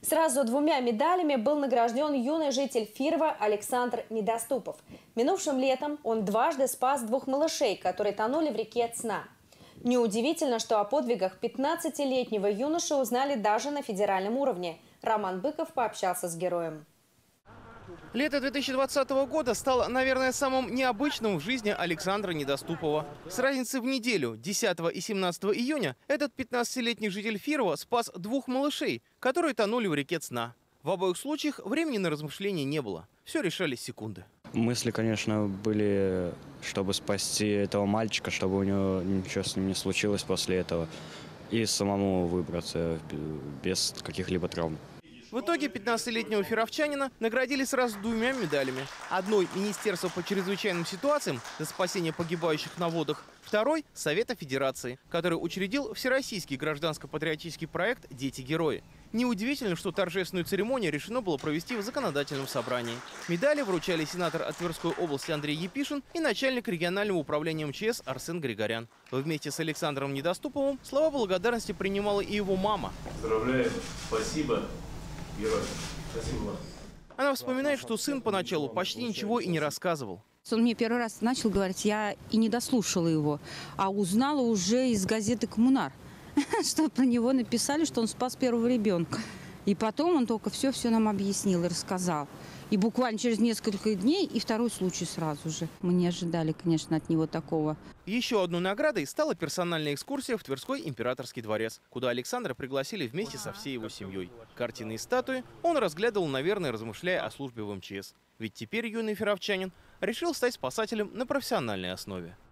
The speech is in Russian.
Сразу двумя медалями был награжден юный житель Фирова Александр Недоступов. Минувшим летом он дважды спас двух малышей, которые тонули в реке Цна. Неудивительно, что о подвигах 15-летнего юноши узнали даже на федеральном уровне. Роман Быков пообщался с героем. Лето 2020 года стало, наверное, самым необычным в жизни Александра Недоступова. С разницей в неделю, 10 и 17 июня, этот 15-летний житель Фирова спас двух малышей, которые тонули в реке Цна. В обоих случаях времени на размышления не было. Все решались секунды. Мысли, конечно, были, чтобы спасти этого мальчика, чтобы у него ничего с ним не случилось после этого. И самому выбраться без каких-либо травм. В итоге 15-летнего фировчанина наградили сразу двумя медалями. Одной – Министерство по чрезвычайным ситуациям за спасение погибающих на водах. Второй – Совета Федерации, который учредил всероссийский гражданско-патриотический проект «Дети-герои». Неудивительно, что торжественную церемонию решено было провести в законодательном собрании. Медали вручали сенатор от Тверской области Андрей Епишин и начальник регионального управления МЧС Арсен Григорян. Вместе с Александром Недоступовым слова благодарности принимала и его мама. Поздравляю, спасибо. Герой. Спасибо вам. Она вспоминает, что сын поначалу почти ничего и не рассказывал. Он мне первый раз начал говорить, я и не дослушала его, а узнала уже из газеты «Коммунар», что про него написали, что он спас первого ребенка. И потом он только все нам объяснил и рассказал. И буквально через несколько дней и второй случай сразу же. Мы не ожидали, конечно, от него такого. Еще одной наградой стала персональная экскурсия в Тверской императорский дворец, куда Александра пригласили вместе со всей его семьей. Картины и статуи он разглядывал, наверное, размышляя о службе в МЧС. Ведь теперь юный фировчанин решил стать спасателем на профессиональной основе.